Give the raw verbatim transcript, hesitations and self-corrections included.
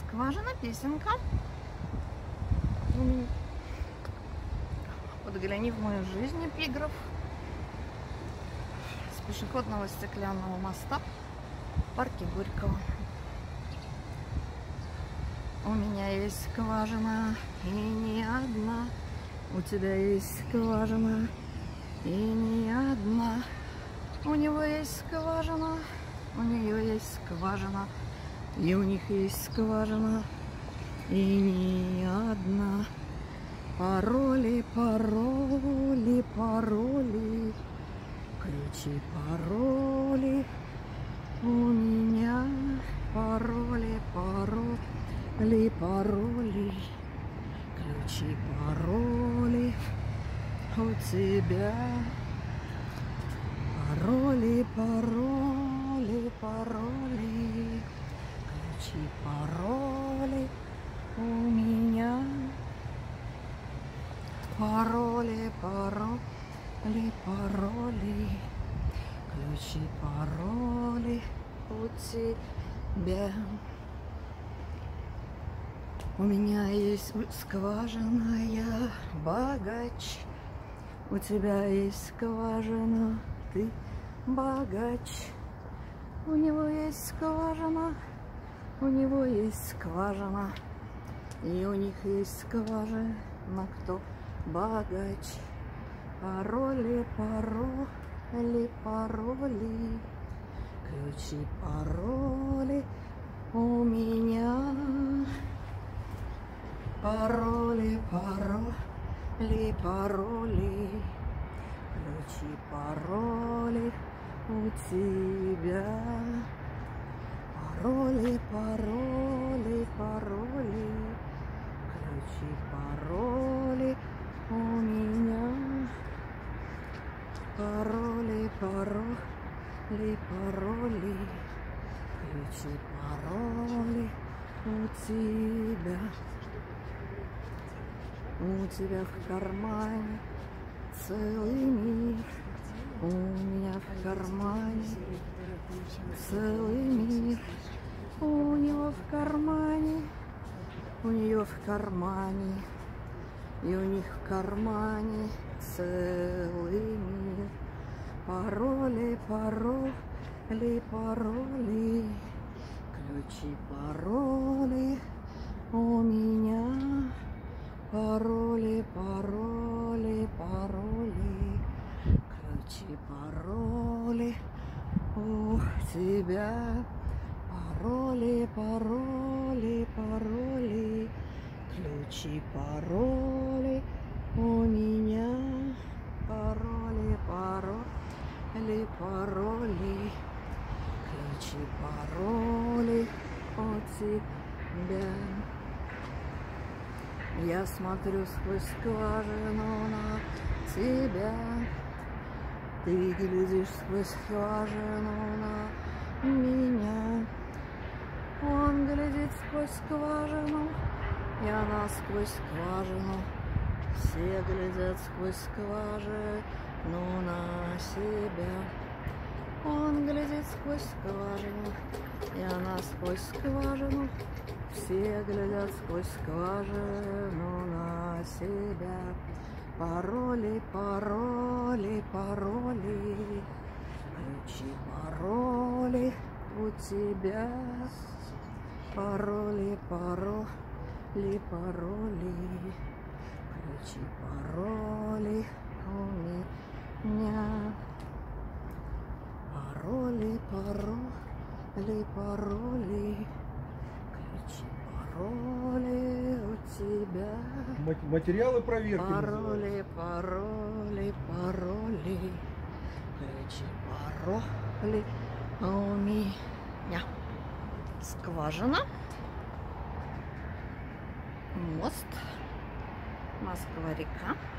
скважина, песенка. Подгляни в мою жизнь, эпиграф. С пешеходного стеклянного моста в парке Горького. У меня есть скважина, и не одна. У тебя есть скважина, и не одна. У него есть скважина, у нее есть скважина, и у них есть скважина, и не одна. Пароли, пароли, пароли, ключи, пароли. У меня пароли, пароли, пароли, ключи, пароли. У тебя пароли, пароли, пароли, ключи, пароли. У меня пароли, пароли, пароли, ключи, пароли. У тебя. У меня есть скважина, я богач. У тебя есть скважина, ты богач. У него есть скважина, у него есть скважина, и у них есть скважина, кто богач. Пароли, пароли, пароли, ключи, пароли. У меня пароли, пароли, пароли, ключи, пароли. У тебя пароли, пароли, пароли, ключи, пароли. У меня пароли, пароли, пароли, ключи, пароли. У тебя. У тебя в кармане целый мир, у меня в кармане целый мир. У него в кармане, у нее в кармане, и у них в кармане целый мир. Пароли, пароли, пароли, ключи, пароли. У меня пароли, пароли, пароли, ключи, пароли. У тебя пароли, пароли, пароли, ключи, пароли. У меня пароли, пароли, пароли, ключи, пароли. У тебя. Я смотрю сквозь скважину на тебя, ты глядишь сквозь скважину на меня. Он глядит сквозь скважину, и она сквозь скважину. Все глядят сквозь скважину на себя. Он глядит сквозь скважину, и она сквозь скважину. Все глядят сквозь скважину на себя. Пароли, пароли, пароли, ключи, пароли. У тебя пароли, пароли, пароли, ключи, пароли. У меня пароли, пароли, пароли, пароли. У тебя материалы проверки. пароли, пароли, пароли, ключи, пароли. А у меня скважина, мост, Москва-река.